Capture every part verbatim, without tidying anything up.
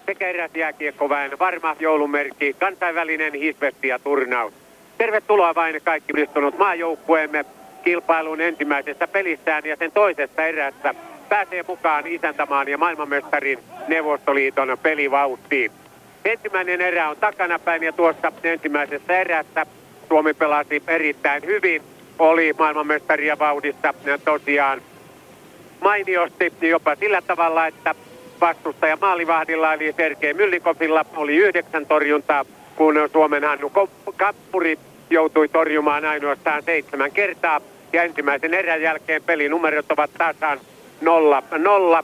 sekä eräsjääkiekkoväen varma joulumerkki, kansainvälinen Hisvestia-turnaus. Tervetuloa vain kaikki yhdistunut maajoukkueemme kilpailun ensimmäisessä pelissään ja sen toisessa erässä pääsee mukaan isäntämaan ja maailmanmestarin Neuvostoliiton pelivauhtiin. Ensimmäinen erä on takanapäin ja tuossa ensimmäisessä erässä Suomi pelasi erittäin hyvin. Oli maailmanmestaria vauhdissa tosiaan mainiosti jopa sillä tavalla, että vastustaja maalivahdilla eli Sergei Myllikovilla oli yhdeksän torjuntaa, kun Suomen Hannu Kappuri joutui torjumaan ainoastaan seitsemän kertaa. Ja ensimmäisen erän jälkeen pelinumerot ovat tasan nolla nolla.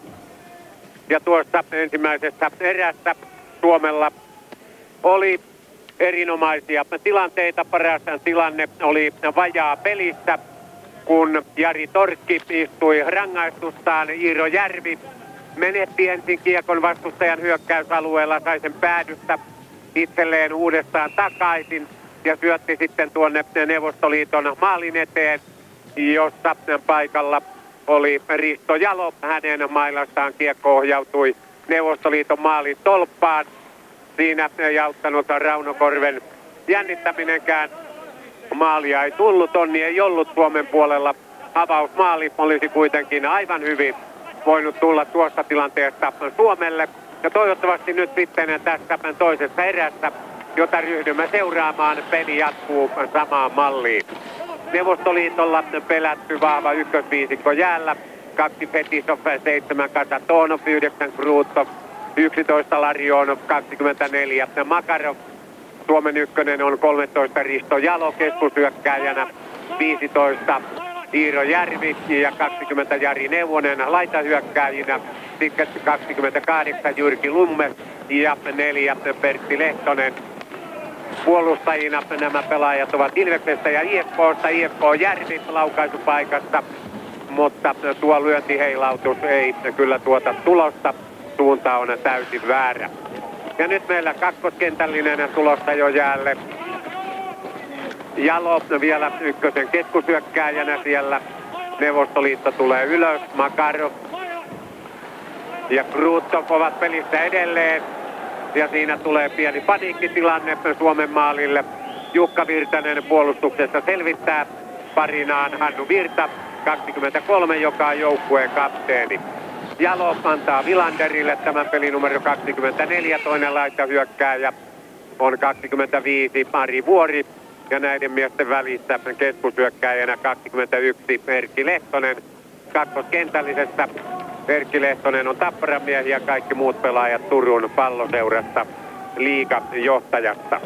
Ja tuossa ensimmäisessä erässä Suomella oli erinomaisia tilanteita. Paras tilanne oli vajaa pelissä, kun Jari Torkki istui rangaistustaan. Iiro Järvi menetti ensin kiekon vastustajan hyökkäysalueella, sai sen päädystä itselleen uudestaan takaisin ja syötti sitten tuonne Neuvostoliiton maalin eteen, jossa paikalla oli Risto Jalo. Hänen mailastaan kiekko ohjautui Neuvostoliiton maalin tolppaan. Siinä ei auttanut Rauno Korven jännittäminenkään. Maalia ei tullut, onni ei ollut Suomen puolella. Avausmaali olisi kuitenkin aivan hyvin voinut tulla tuosta tilanteesta Suomelle. Ja toivottavasti nyt sitten tässä toisessa erässä, jota ryhdymme seuraamaan, peli jatkuu samaan malliin. Neuvostoliitolla pelätty vahva ykkösviisikko jäällä. Kaksi Fetisov, seitsemän Kasatonov, yhdeksän Krutov, yksitoista Larionov, kaksikymmentäneljä Makarov. Suomen ykkönen on kolmetoista Risto Jalo keskusyökkääjänä, viisitoista Iiro Järvi ja kaksikymmentä Jari Neuvonen laitahyökkääjinä. Sitten kaksikymmentäkahdeksan Jyrki Lumme ja neljä Pertti Lehtonen. Puolustajina nämä pelaajat ovat Ilveksestä ja I F K:sta. I F K Järvi laukaisupaikassa, mutta tuo lyöntiheilautus ei kyllä tuota tulosta. Suunta on täysin väärä. Ja nyt meillä kakkoskentällinen tulossa jo jäälle. Jalo vielä ykkösen keskusyökkääjänä siellä. Neuvostoliitto tulee ylös. Makarov ja Krutov ovat pelissä edelleen. Ja siinä tulee pieni paniikkitilanne Suomen maalille. Jukka Virtanen puolustuksessa selvittää parinaan Hannu Virta, kaksikymmentäkolme, joka on joukkueen kapteeni. Jalo antaa Vilanderille tämän pelin numero kaksikymmentäneljä, toinen laitahyökkääjä on kaksikymmentäviisi Ari Vuori. Ja näiden miesten välissä keskusyökkääjänä kaksikymmentäyksi Erkki Lehtonen. Kakkoskentällisessä Erkki Lehtonen on Tapparan miehi ja kaikki muut pelaajat Turun Palloseurasta liigajohtajasta.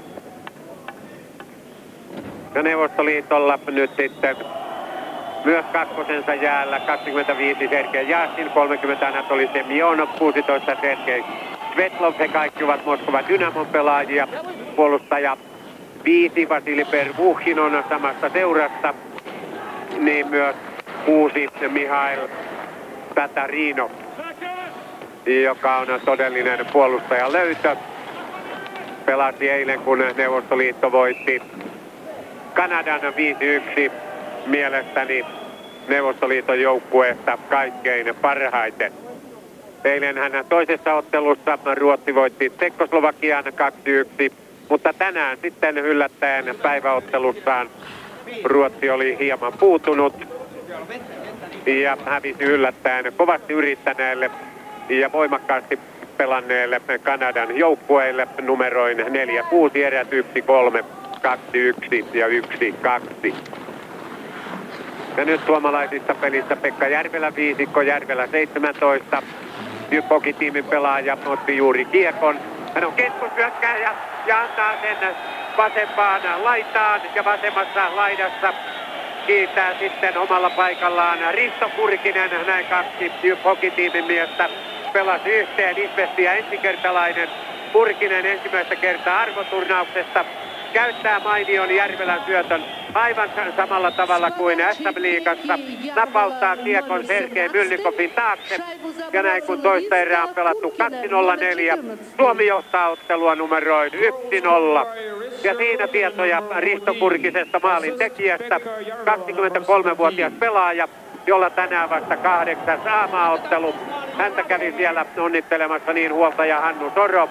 Ja Neuvostoliitolla nyt sitten myös kakkosensa jäällä kaksikymmentäviisi Sergei Jasin, kolmekymmentä Anatoli Semjonov, kuusitoista Sergei Svetlov. He kaikki ovat Moskova Dynamon pelaajia. Puolustaja viisi Vasili Pervuhin on samasta seurasta. Niin myös kuusi Mihail Tatarino, joka on todellinen puolustajan löytö. Pelasi eilen, kun Neuvostoliitto voitti Kanadan viisi yksi. Mielestäni Neuvostoliiton joukkueesta kaikkein parhaiten. Eilen hän toisessa ottelussa Ruotsi voitti Tsekkoslovakian kaksi yksi, mutta tänään sitten yllättäen päiväottelussaan Ruotsi oli hieman puutunut ja hävisi yllättäen kovasti yrittäneelle ja voimakkaasti pelanneelle Kanadan joukkueille numeroin neljä kuusi, erät yksi kolme, kaksi yksi ja yksi kaksi. Ja nyt suomalaisissa pelissä Pekka Järvelä viisikko, Järvelä seitsemäntoista. Jyppoki-tiimin pelaaja otti juuri kiekon. Hän on keskushyökkääjä ja antaa sen vasempaan laitaan ja vasemmassa laidassa kiitää sitten omalla paikallaan Risto Kurkinen. Näin kaksi Jyppoki-tiimin miestä pelasi yhteen. Hisvestia ensikertalainen. Kurkinen ensimmäistä kertaa arvoturnauksesta käyttää mainion Järvelän syötön aivan samalla tavalla kuin S M-liigassa. Napauttaa kiekon Sergei Myllikovin taakse. Ja näin kun toista erää on pelattu kaksi nolla neljä. Suomi johtaa ottelua numeroin yksi nolla. Ja siinä tietoja Risto Kurkisesta maalin tekijästä. kaksikymmentäkolmevuotias pelaaja, jolla tänään vasta kahdeksas A-maaottelu. Häntä kävi siellä onnittelemassa niin huoltaja Hannu Soro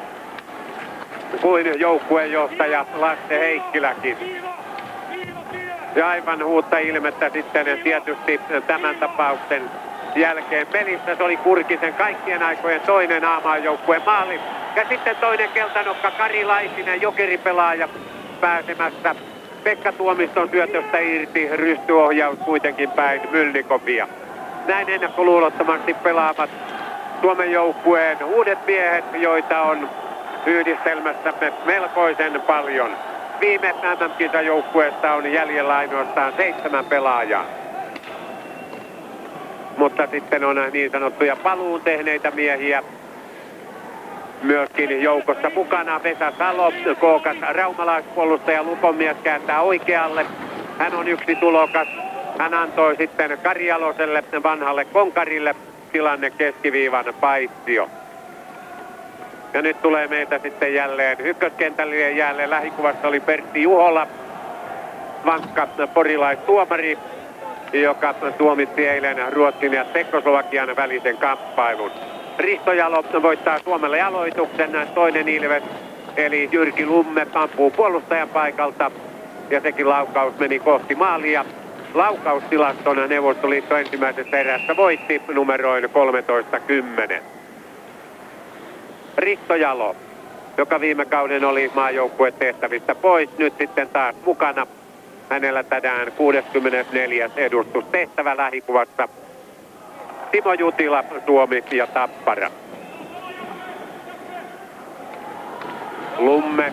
kuin joukkueenjohtaja Lasse Heikkiläkin. Ja aivan uutta ilmettä sitten tietysti tämän tapauksen jälkeen pelissä. Se oli Kurkisen kaikkien aikojen toinen A-maajoukkueen maali. Ja sitten toinen keltanokka Kari Laitinen, jokeripelaaja pääsemässä Pekka Tuomiston syötöstä irti. Rystyohjaus kuitenkin päin Mylnikovia. Näin ennakkoluulottomasti pelaavat Suomen joukkueen uudet miehet, joita on yhdistelmässämme melkoisen paljon. Viime M M-kisajoukkueesta on jäljellä ainoastaan seitsemän pelaajaa. Mutta sitten on niin sanottuja paluun tehneitä miehiä myöskin joukossa mukana. Vesa Salo, kookas raumalaispuolustaja, lukonmies, kääntää oikealle. Hän on yksi tulokas. Hän antoi sitten Kari Jaloselle, vanhalle konkarille, tilanne keskiviivan paistio. Ja nyt tulee meitä sitten jälleen ykköskentälle jälleen. Lähikuvassa oli Pertti Juhola, vankka porilaistuomari, joka tuomitsi eilen Ruotsin ja Tsekkoslovakian välisen kamppailun. Risto Jalo voittaa Suomelle aloituksen. Toinen ilves, eli Jyrki Lumme, ampuu puolustajan paikalta. Ja sekin laukaus meni kohti maalia. Laukaustilaston Neuvostoliitto ensimmäisessä erässä voitti numeroin kolmetoista kymmenen. Risto Jalo, joka viime kauden oli maajoukkueen tehtävistä pois, nyt sitten taas mukana. Hänellä tänään kuudeskymmenesneljäs edustustehtävä lähikuvassa. Timo Jutila, Suomi ja Tappara. Lumme.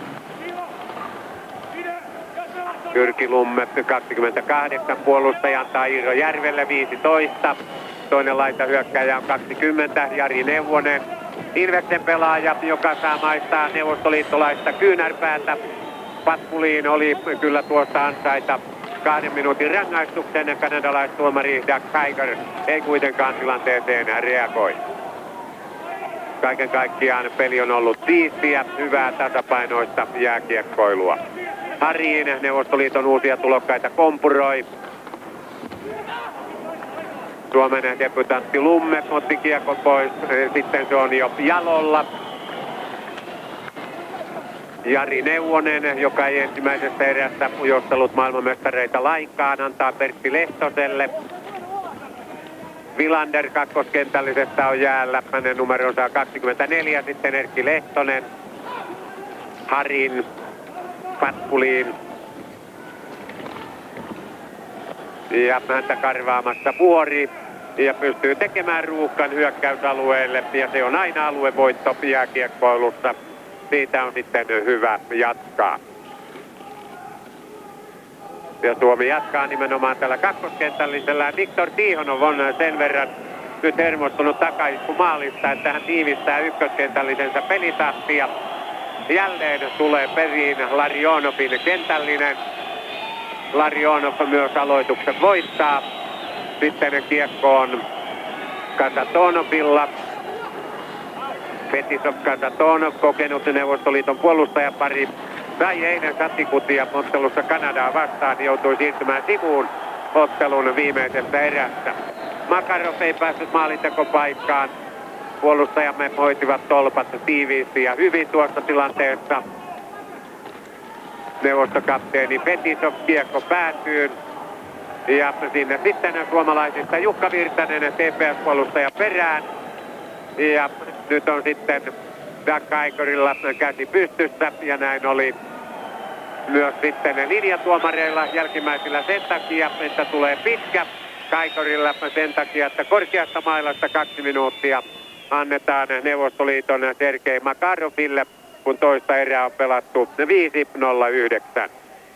Jyrki Lumme, kaksikymmentäkahdeksan, puolustaja antaa Iiro Järvelle viisitoista. Toinen laitahyökkäjä on kaksikymmentä, Jari Neuvonen. Ilveksen pelaaja, joka saa maistaa neuvostoliittolaista kyynärpäätä. Patpuliin oli kyllä tuosta ansaita kahden minuutin rangaistuksen. Kanadalaistuomari Doug Tiger ei kuitenkaan tilanteeseen reagoi. Kaiken kaikkiaan peli on ollut siistiä, hyvää tasapainoista jääkiekkoilua. Hariin Neuvostoliiton uusia tulokkaita kompuroi. Suomen debutantti Lumme otti kiekon pois, sitten se on jo Jalolla. Jari Neuvonen, joka ei ensimmäisessä erässä jostellut maailmanmestareita lainkaan, antaa Pertti Lehtoselle. Vilander kakkoskentällisestä on jäällä, hänen numeronsa on kaksikymmentäneljä, sitten Erkki Lehtonen. Harin, Patpuliin. Ja häntä karvaamassa Vuori. Ja pystyy tekemään ruuhkan hyökkäysalueelle. Ja se on aina aluevoitto jääkiekkoilussa. Siitä on sitten hyvä jatkaa. Ja Suomi jatkaa nimenomaan tällä kakkoskentällisellä. Viktor Tihonov on sen verran nyt hermostunut takaisku maalista, että hän tiivistää ykköskentällisensä pelitahtia. Jälleen tulee periin Larionovin kentällinen. Larionov myös aloituksen voittaa. Sitten kiekko on Kasatonovilla. Fetisov Kasatonov, kokenut Neuvostoliiton puolustajapari, sai eilen satikutia ottelussa Kanadaa vastaan, joutui siirtymään sivuun ottelun viimeisessä erässä. Makarov ei päässyt maalintekopaikkaan. Puolustajamme hoitivat tolpat tiiviisti ja hyvin tuossa tilanteessa. Neuvostokapteeni Fetisov, kiekko päätyy. Ja sinne sitten suomalaisista Jukka Virtanen, T P S-puolustaja perään. Ja nyt on sitten Doug Tigerilla käsi pystyssä ja näin oli myös sitten linjatuomareilla jälkimmäisillä sen takia, että tulee pitkä. Tigerilla sen takia, että korkeasta mailasta kaksi minuuttia annetaan Neuvostoliiton Sergei Makaroville, kun toista erää on pelattu viisi nolla yhdeksän.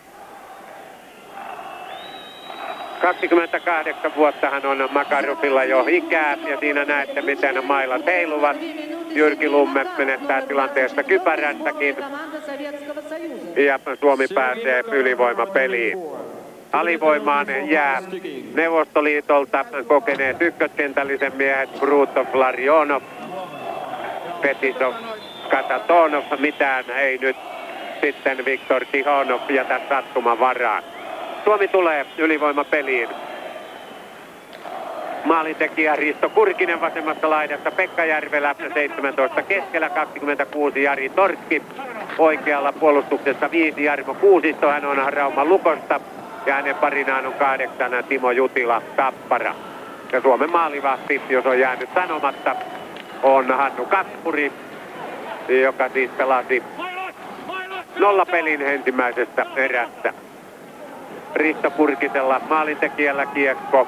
kaksikymmentäkahdeksan vuotta hän on Makarovilla jo ikää ja siinä näette miten mailat heiluvat. Jyrki Lumme menettää tilanteesta kypärästäkin ja Suomi pääsee ylivoimapeliin. Alivoimaan jää Neuvostoliitolta kokeneet ykköskentällisen miehet Brutov, Larionov, Fetisov, Kasatonov. Mitään ei nyt sitten Viktor Tihonov jätä sattuman varaan. Suomi tulee ylivoimapeliin. Maalintekijä Risto Kurkinen vasemmassa laidassa, Pekka Järvelä seitsemäntoista keskellä, kaksikymmentäkuusi Jari Torkki. Oikealla puolustuksessa viisi Jarmo Kuusisto, hän on Rauman Lukosta. Ja hänen parinaan on kahdeksan Timo Jutila Tappara. Ja Suomen maalivahti, jos on jäänyt sanomatta, on Hannu Kappuri, joka siis pelasi nollapelin ensimmäisessä erässä. Risto Kurkisella maalintekijällä kiekko.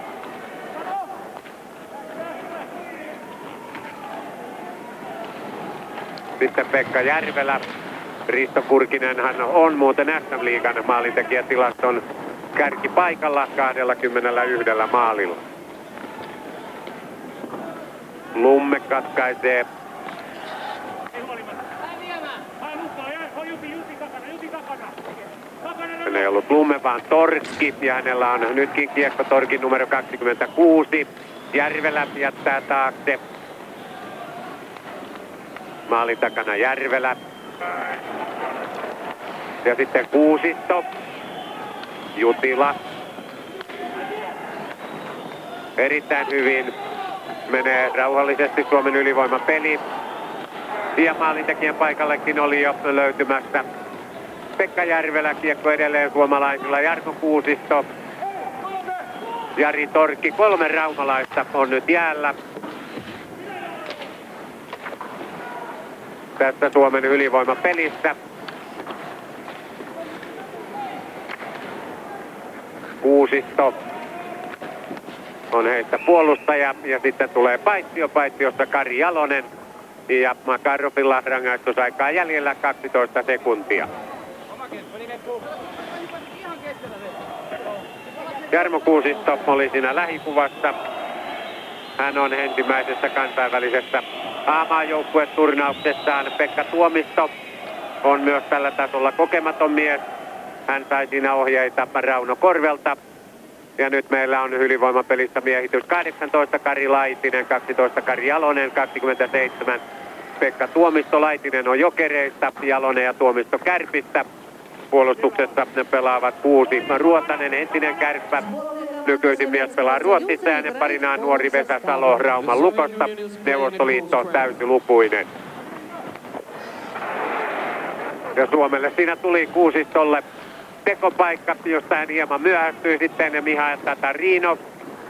Sitten Pekka Järvelä. Risto Kurkinenhan on muuten S M-liigan maalintekijätilaston kärkipaikalla kaksikymmentäyksi maalilla. Lumme katkaisee. Hän ei ollut Lumme, vaan Torkki, ja hänellä on nytkin kiekko Torkin numero kaksikymmentäkuusi. Järvelä jättää taakse. Maalin takana Järvelä. Ja sitten Kuusisto. Jutila. Erittäin hyvin menee rauhallisesti Suomen ylivoimapeli. Ja maalintekijän paikallekin oli jo löytymässä Pekka Järvelä, kiekko edelleen suomalaisilla. Jarmo Kuusisto, Jari Torkki, kolme raumalaista on nyt jäällä. Tässä Suomen ylivoimapelissä. Kuusisto on heistä puolustaja ja sitten tulee paitsio, paitsiossa Kari Jalonen. Ja Makarovilla rangaistusaikaa jäljellä kaksitoista sekuntia. Jarmo Kuusisto oli siinä lähikuvassa. Hän on ensimmäisessä kansainvälisessä A-maajoukkueturnauksessaan. Pekka Tuomisto on myös tällä tasolla kokematon mies. Hän sai siinä ohjeita Rauno Korvelta. Ja nyt meillä on ylivoimapelissä miehitys kahdeksantoista Kari Laitinen, kaksitoista Kari Jalonen, kaksikymmentäseitsemän Pekka Tuomisto. Laitinen on Jokereista, Jalonen ja Tuomisto Kärpistä. Puolustuksessa ne pelaavat kuusi Ruotanen, entinen Kärppä. Nykyisin mies pelaa Ruotsissa ja hänen parinaan nuori Vesa Salo Rauman Lukosta. Neuvostoliitto täysilukuinen. Ja Suomelle siinä tuli Kuusistolle tekopaikka, josta hän hieman myöhästyi sitten Mihail Tatarino.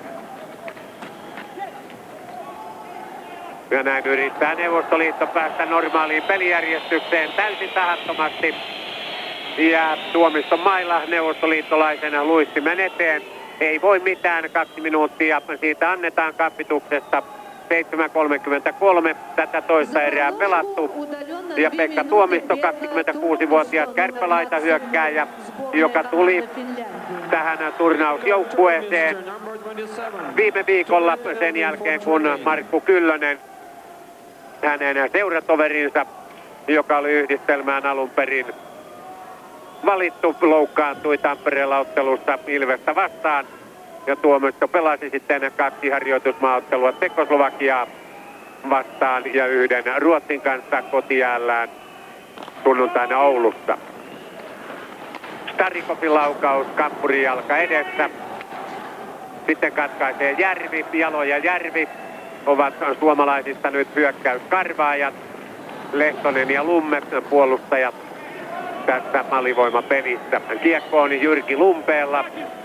Ja näin yrittää Neuvostoliitto päästä normaaliin pelijärjestykseen täysin tahattomasti. Ja Tuomiston mailla neuvostoliittolaisena luistimen eteen. Ei voi mitään, kaksi minuuttia siitä annetaan kapituksesta. seitsemän kolmekymmentäkolme, tätä toista erää pelattu. Ja Pekka Tuomisto, kaksikymmentäkuusi-vuotias kärppälaita hyökkääjä, joka tuli tähän turnausjoukkueeseen viime viikolla sen jälkeen, kun Markku Kyllönen, hänen seuratoverinsa, joka oli yhdistelmään alun perin valittu, loukkaantui Tampereella ottelussa Ilvestä vastaan. Ja Tuomisto pelasi sitten kaksi harjoitusmaaottelua Tsekoslovakiaa vastaan ja yhden Ruotsin kanssa kotijäällään sunnuntaina Oulussa. Starikovin laukaus, Kampurin jalka edessä. Sitten katkaisee Järvi, Jalo ja Järvi ovat suomalaisista nyt hyökkäyskarvaajat. Lehtonen ja Lumme puolustajat tässä alivoimapelissä. Kiekko on Jyrki Lumpeella.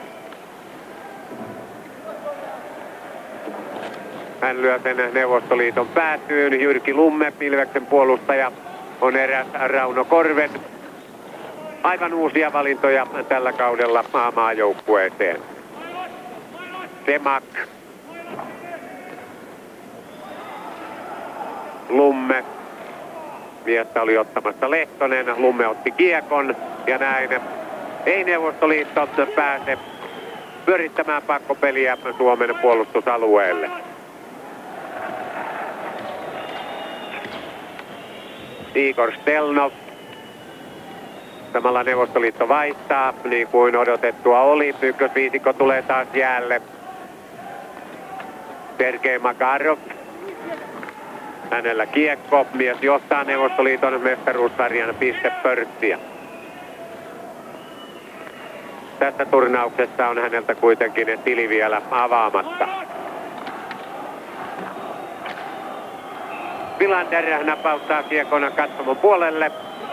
Hän lyö sen Neuvostoliiton päätyyn. Jyrki Lumme, Ilveksen puolustaja, on eräs Rauno Korven. Aivan uusia valintoja tällä kaudella A-maajoukkueeseen. Semak. Lumme. Miestä oli ottamassa Lehtonen. Lumme otti kiekon ja näin ei Neuvostoliitto pääse pyörittämään pakkopeliä Suomen puolustusalueelle. Igor Stelnov. Samalla Neuvostoliitto vaihtaa, niin kuin odotettua oli. Ykkösviisikko tulee taas jäälle. Sergei Makarov. Hänellä kiekko. Mies johtaa Neuvostoliiton mestaruussarjan pistepörssiä. Tässä turnauksessa on häneltä kuitenkin tili vielä avaamatta. Vilander napauttaa kiekon katsomon puolelle.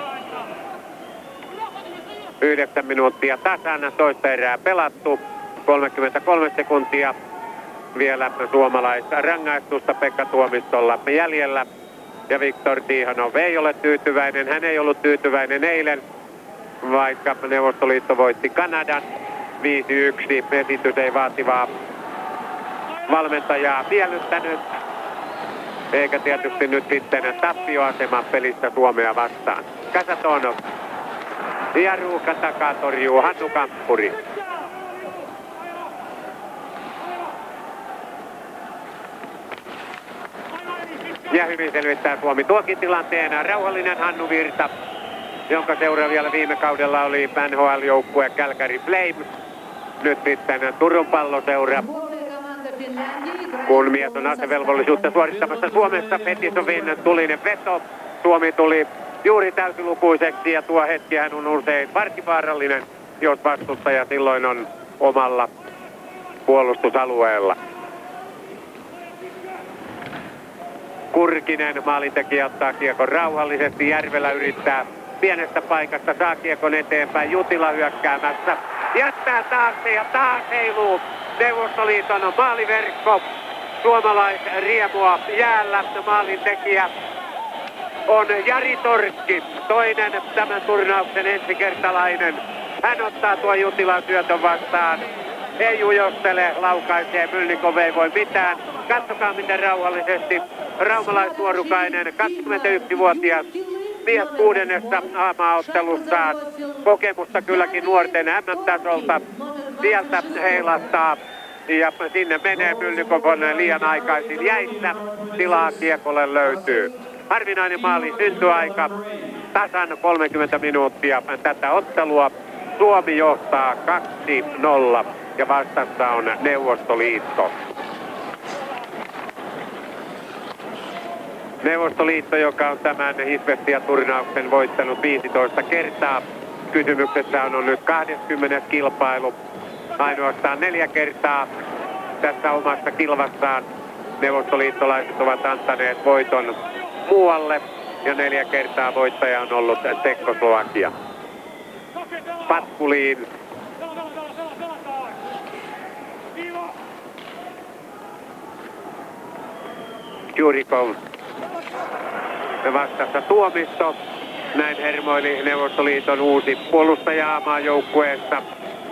Yhdeksän minuuttia tasan, toista erää pelattu. kolmekymmentäkolme sekuntia vielä suomalaista rangaistusta Pekka Tuomistolla jäljellä. Ja Viktor Tikhonov ei ole tyytyväinen. Hän ei ollut tyytyväinen eilen, vaikka Neuvostoliitto voitti Kanadan viisi yksi. Esitys ei vaativaa valmentajaa miellyttänyt. Eikä tietysti nyt sitten tappioasema pelissä Suomea vastaan. Kasatonov. Ja Ruuhka takaa torjuu Hannu Kamppuri. Ja hyvin selvittää Suomi tuokin tilanteen. Rauhallinen Hannu Virta, jonka seura vielä viime kaudella oli N H L-joukkue Calgary Flames. Nyt sitten Turun Palloseura. Kun mies on asevelvollisuutta suorittamassa Suomessa, Petisovin tulinen veto. Suomi tuli juuri täysilukuiseksi ja tuo hetkihän on usein vartivaarallinen, jos vastustaja silloin on omalla puolustusalueella. Kurkinen maalintekijä ottaa kiekon rauhallisesti. Järvelä yrittää pienestä paikasta, saa kiekon eteenpäin. Jutila hyökkäämässä. Jättää taakse ja taas heiluu Neuvostoliiton maaliverkko. Suomalaisriemua jäällä. Maalintekijä on Jari Torkki, toinen tämän turnauksen ensikertalainen. Hän ottaa tuo Jutilan syötön vastaan. Ei ujostele, laukaisee, Mylnikov ei voi mitään. Katsokaa miten rauhallisesti raumalaisnuorukainen kaksikymmentäyksivuotias mies kuudennessa maaottelussaan. Kokemusta kylläkin nuorten M M-tasolta. Sieltä heilastaa ja sinne menee. Mylnikov on liian aikaisin jäissä. Tilaa kiekolle löytyy. Harvinainen maali syntyaika. Tasan kolmekymmentä minuuttia tätä ottelua. Suomi johtaa kaksi nolla ja vastassa on Neuvostoliitto. Neuvostoliitto, joka on tämän Hisvestia-turnauksen voittanut viisitoista kertaa. Kysymyksessä on nyt kaksikymmentä kilpailu. Ainoastaan neljä kertaa tässä omassa kilvassaan neuvostoliittolaiset ovat antaneet voiton muualle. Ja neljä kertaa voittaja on ollut Tsekkoslovakia. Patkuliin. Jurikov. Vastassa Tuomisto. Näin hermoili Neuvostoliiton uusi puolustaja maajoukkueessa.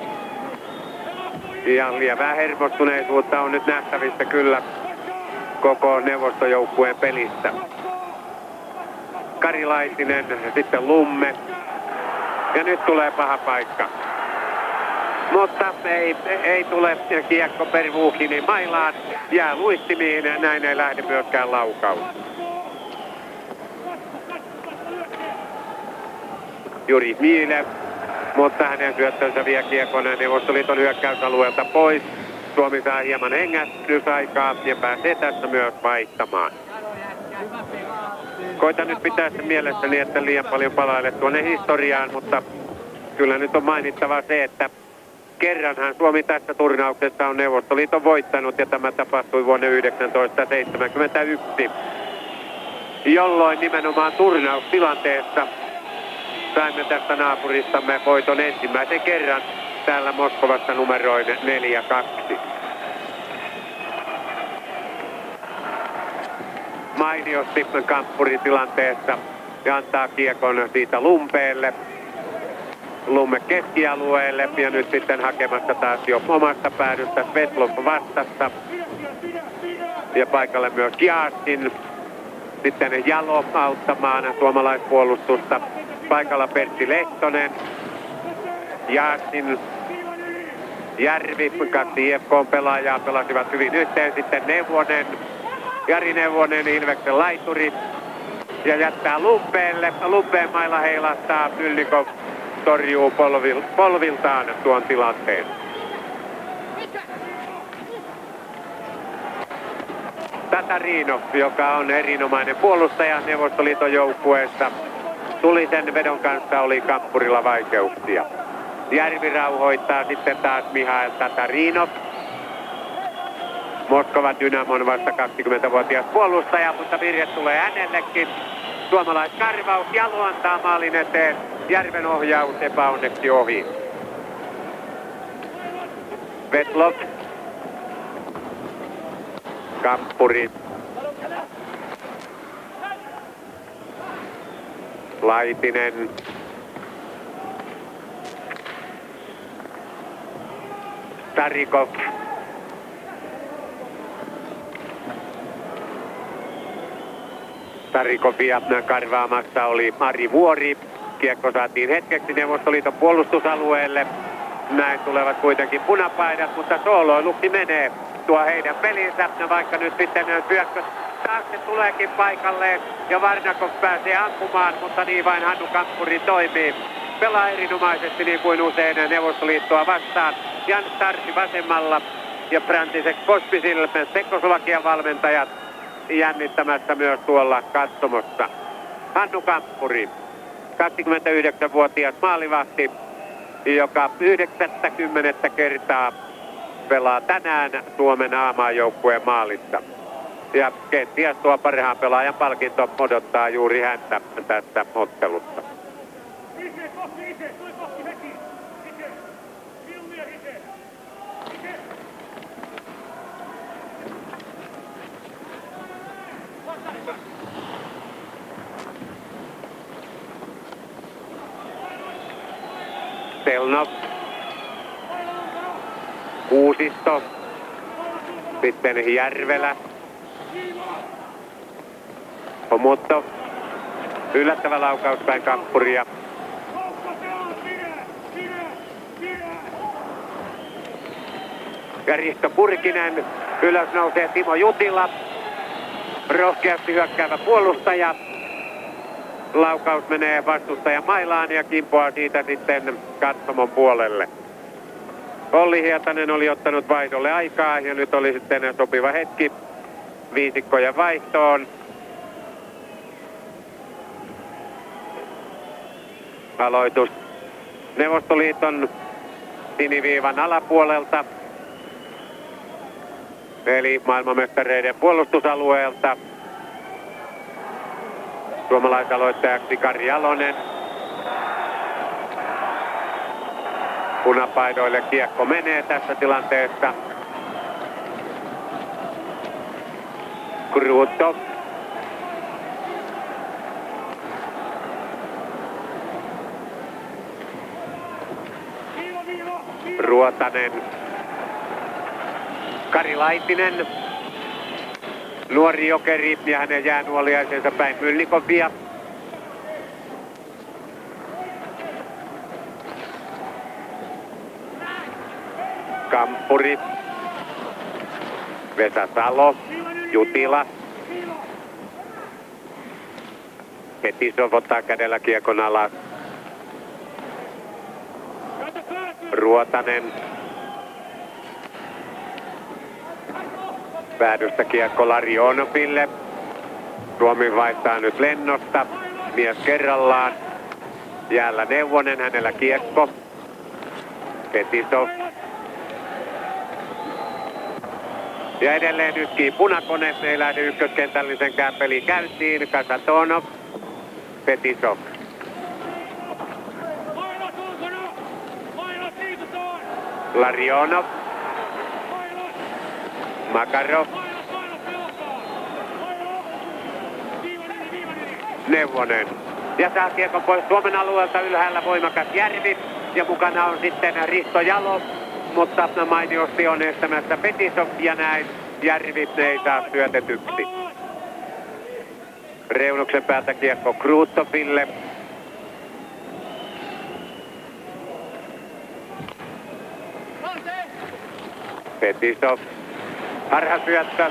Ja lievää hermostuneisuutta on nyt nähtävissä kyllä koko neuvostojoukkueen pelissä. Karilaitinen, sitten Lumme. Ja nyt tulee paha paikka. Mutta ei, ei tule kiekko per Vuhkinin mailaan. Jää luistimiin, näin ei lähde myöskään laukaus. Juri Miile, mutta hänen syöttönsä vie kiekon Neuvostoliiton hyökkäysalueelta pois. Suomi saa hieman hengähdysaikaa ja pääsee tässä myös vaihtamaan. Koitan nyt pitää sen mielessäni, että liian paljon palaile tuonne historiaan, mutta kyllä nyt on mainittava se, että kerranhan Suomi tässä turnauksessa on Neuvostoliiton voittanut ja tämä tapahtui vuonna tuhatyhdeksänsataaseitsemänkymmentäyksi, jolloin nimenomaan turnaustilanteessa saimme tästä naapuristamme voiton ensimmäisen kerran täällä Moskovassa numeroin neljä kaksi. Mainiosti Kamppuri tilanteessa ja antaa kiekon siitä Lumpeelle. Lumme keskialueelle ja nyt sitten hakemassa taas jo omasta päädystä Svetlov vastassa. Ja paikalle myös Jaastin. Sitten Jalo auttamaan suomalaispuolustusta. Paikalla Pertti Lehtonen. Jaastin, Järvi, kaksi I F K-pelaajaa pelasivat hyvin yhteen. Sitten Neuvonen, Jari Neuvonen, Ilveksen laituri. Ja jättää Lumpeelle. Lumpeen mailla heilastaa Mylnikov. Torjuu polvil, polviltaan tuon tilanteen. Tatarino, joka on erinomainen puolustaja Neuvostoliiton joukkueessa. Tulisen vedon kanssa oli Kamppurilla vaikeuksia. Järvi rauhoittaa sitten taas Mihail Tatarino. Moskovan Dynamon vasta kaksikymmentävuotias puolustaja, mutta virhe tulee hänellekin. Suomalaiskarvaus, Jalo antaa maalin eteen. Järven ohjaus epäonneksi ohi. Vetlov. Kamppuri. Laitinen. Starikov. Starikovia karvaamassa oli Ari Vuori. Kiekko saatiin hetkeksi Neuvostoliiton puolustusalueelle. Näin tulevat kuitenkin punapaidat, mutta sooloiluksi menee tuo heidän pelinsä, vaikka nyt sitten syökkö taakse tuleekin paikalleen ja Varnakov pääsee ampumaan, mutta niin vain Hannu Kamppuri toimii. Pelaa erinomaisesti niin kuin usein Neuvostoliittoa vastaan. Jan Starsi vasemmalla ja Frantisek Pospisil, Tsekkoslovakian valmentajat, jännittämässä myös tuolla katsomossa. Hannu Kamppuri, kaksikymmentäyhdeksänvuotias maalivahti, joka yhdeksänkymmentä kertaa pelaa tänään Suomen A-maajoukkueen maalissa. Ja kenties tuo parhaan pelaajan palkinto odottaa juuri häntä tässä ottelussa. Stelnov. Kuusisto. Sitten Järvelä. Homutto. Yllättävä laukaus päin Kamppuria. Ja Risto Kurkinen. Ylös nousee Timo Jutila. Rohkeasti hyökkäävä puolustaja. Laukaus menee vastustajan mailaan ja kimpoaa siitä sitten katsomon puolelle. Olli Hietanen oli ottanut vaihdolle aikaa ja nyt oli sitten sopiva hetki viisikkojen vaihtoon. Aloitus Neuvostoliiton siniviivan alapuolelta. Eli maailmanmestareiden puolustusalueelta. Suomalaisaloittajaksi Kari Jalonen. Punapaidoille kiekko menee tässä tilanteessa. Krutov. Ruotanen. Kari Laitinen. Nuori jokeri ja hänen jäänuoliaisensa päin Mylnikovia. Kamppuri. Vesa Salo. Jutila. Fetisov ottaa kädellä kiekon alas. Ruotanen. Päädystä kiekko Larionoville. Suomi vaihtaa nyt lennosta. Mies kerrallaan. Jäällä Neuvonen, hänellä kiekko. Fetisov. Ja edelleen ytkii punakone. Ei lähde ykköskentällisenkään peli käyntiin. Kasatonov. Fetisov. Larionov. Makarov. Neuvonen. Ja saa kiekon pois Suomen alueelta, ylhäällä voimakas Järvi. Ja mukana on sitten Risto Jalo. Mutta mainiosti on estämässä Fetisov ja näin Järvi ei saa syötetyksi. Reunuksen päältä kiekko Krutoville. Fetisov. Harhasyöttö.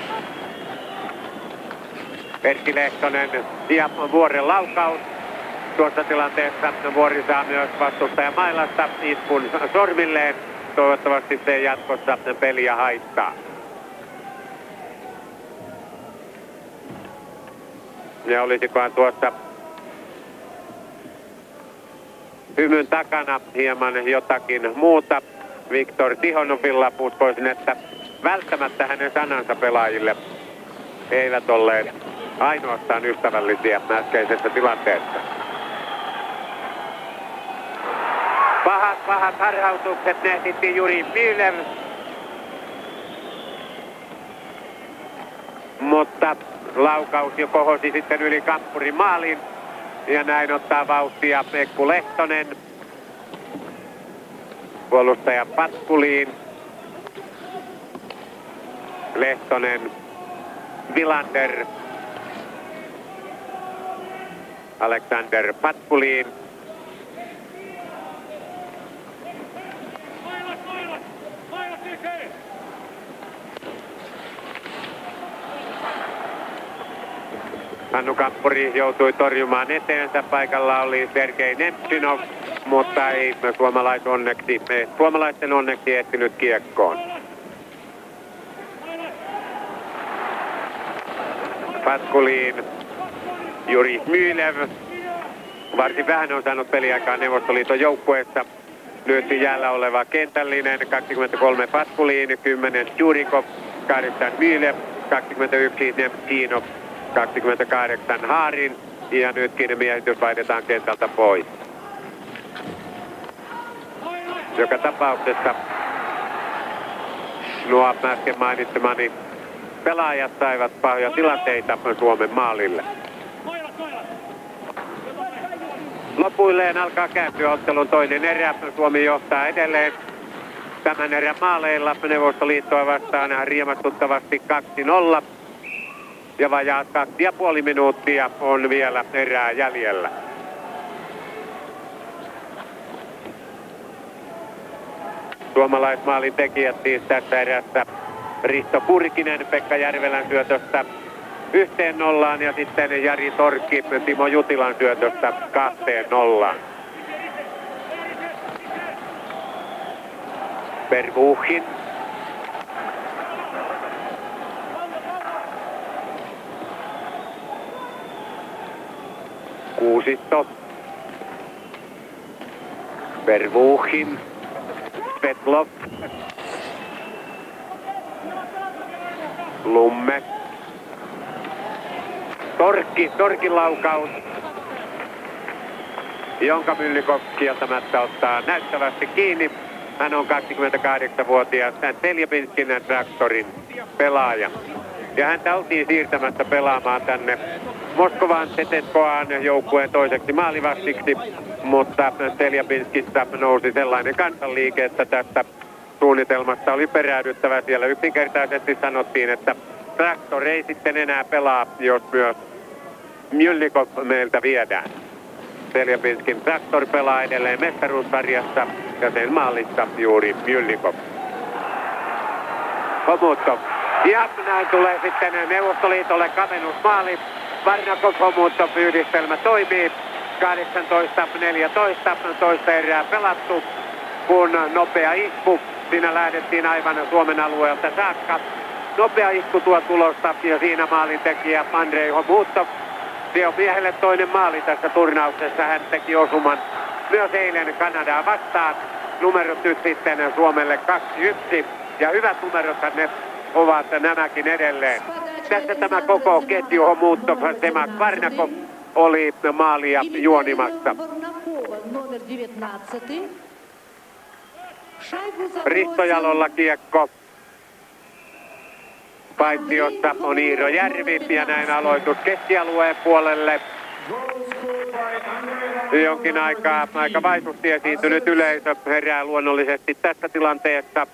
Erkki Lehtonen ja Vuoren laukaus. Tuossa tilanteessa Vuori saa myös vastustajan mailasta iskun sormilleen. Toivottavasti se jatkossa peliä haittaa. Ja olisikohan tuossa hymyn takana hieman jotakin muuta. Viktor Tihonovilla uskoisin, että välttämättä hänen sanansa pelaajille eivät olleet ainoastaan ystävällisiä äskeisessä tilanteessa. Pahat, pahat harhautukset nehtitti Juri Müller. Mutta laukaus jo kohosi sitten yli kamppurin maalin. Ja näin ottaa vauhtia Ekku Lehtonen. Puolustaja Patkuliin. Lehtonen. Vilander. Alexander Patkuliin. Hannu Kamppuri joutui torjumaan eteensä. Paikalla oli Sergei Nemtsinov, mutta ei suomalais onneksi, suomalaisten onneksi ehtinyt kiekkoon. Patkuliin. Juri Mylev. Varsin vähän on saanut peliaikaa Neuvostoliiton joukkueessa. Nyt jäällä oleva kentällinen. kaksikymmentäkolme Patkuliin, kymmenen Jurikov, kahdeksan Mylev, kaksikymmentäyksi Nemtsinov, kaksikymmentäkahdeksan Haarin. Ja nytkin miehitys vaihdetaan kentältä pois. Joka tapauksessa nuo äsken mainitsemani pelaajat saivat pahoja tilanteita Suomen maalille. Lopuilleen alkaa kääntyä ottelun toinen erä. Suomi johtaa edelleen tämän erän maaleilla Neuvostoliittoa vastaan riemastuttavasti kaksi nolla. Ja vajaat kaksi ja puoli minuuttia on vielä erää jäljellä. Suomalaismaalin tekijät siis tässä erässä Risto Purkinen Pekka Järvelän syötöstä yhteen nollaan ja sitten Jari Torkki Timo Jutilan syötöstä kahteen nollaan. Vervuchin. Kuusisto. Vervuchin. Svetlov. Lumme. Torkki, Torkin laukaus, jonka Myllikov kieltämättä ottaa näyttävästi kiinni. Hän on kaksikymmentäkahdeksanvuotias Tseljabinskin Traktorin pelaaja. Ja häntä oltiin siirtämässä pelaamaan tänne Moskovan T T K:n joukkueen toiseksi maalivastiksi, mutta Tseljabinskistä nousi sellainen kansanliike, että tästä suunnitelmasta oli peräydyttävä. Siellä yksinkertaisesti sanottiin, että Traktor ei sitten enää pelaa, jos myös Myllikov meiltä viedään. Tseljabinskin Traktor pelaa edelleen mestaruussarjassa ja sen maalissa juuri Myllikov. Homutov. Ja näin tulee sitten Neuvostoliitolle kavennusmaali. Varnakov-Homutov yhdistelmä toimii. kahdeksantoista neljätoista toista erää pelattu, kun nopea isku. Siinä lähdettiin aivan Suomen alueelta saakka. Nopea isku tuo tulosta ja siinä maalintekijä Andrei Homutov. Se on miehelle toinen maali tässä turnauksessa. Hän teki osuman myös eilen Kanadaa vastaan. Numerot nyt sitten Suomelle kaksi yksi. Ja hyvät numerot ne ovat nämäkin edelleen. Tässä tämä koko ketju Homutov, Semak, Varnakov oli maalia juonimassa. Risto Jalolla kiekko. Paitsiossa on Iiro Järvi ja näin aloitus keskialueen puolelle. Jonkin aikaa aika vaisusti esiintynyt yleisö herää luonnollisesti tässä tilanteessa.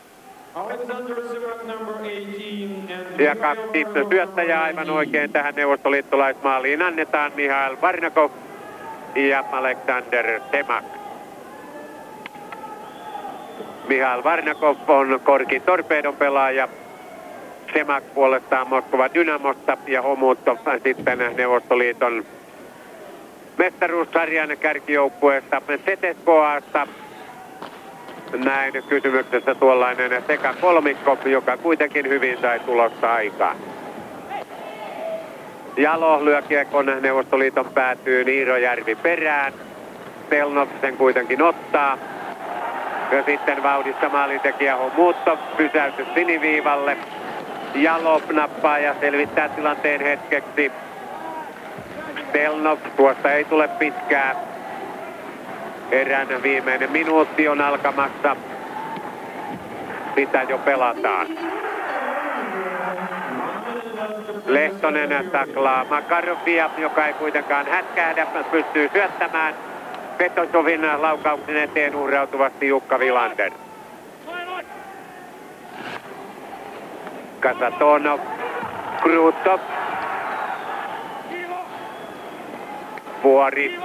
Ja kaksi syöttäjää aivan oikein tähän neuvostoliittolaismaaliin annetaan. Mihail Varnakov ja Alexander Semak. Mihail Varnakov on Korkin Torpedon pelaaja. Semak puolestaan Moskova Dynamosta ja Homutov sitten Neuvostoliiton mestaruussarjan kärkijoukkueesta Z S K A:sta. Näin kysymyksessä tuollainen sekakolmikko, joka kuitenkin hyvin sai tulosta aikaan. Jalo lyö kiekon Neuvostoliiton päätyyn, Iiro Järvi perään. Stelnov sen kuitenkin ottaa. Ja sitten vauhdissa maalintekijä on muutto, pysäytys siniviivalle. Jalop nappaa ja selvittää tilanteen hetkeksi. Stelnov, tuosta ei tule pitkää. Erän viimeinen minuutti on alkamassa. Sitä jo pelataan. Lehtonen taklaa Makarovia, joka ei kuitenkaan hätkähdä, pystyy syöttämään Petosovin laukauksen eteen uhrautuvasti Jukka Vilander. Kasatonov, Krutov, Vuori.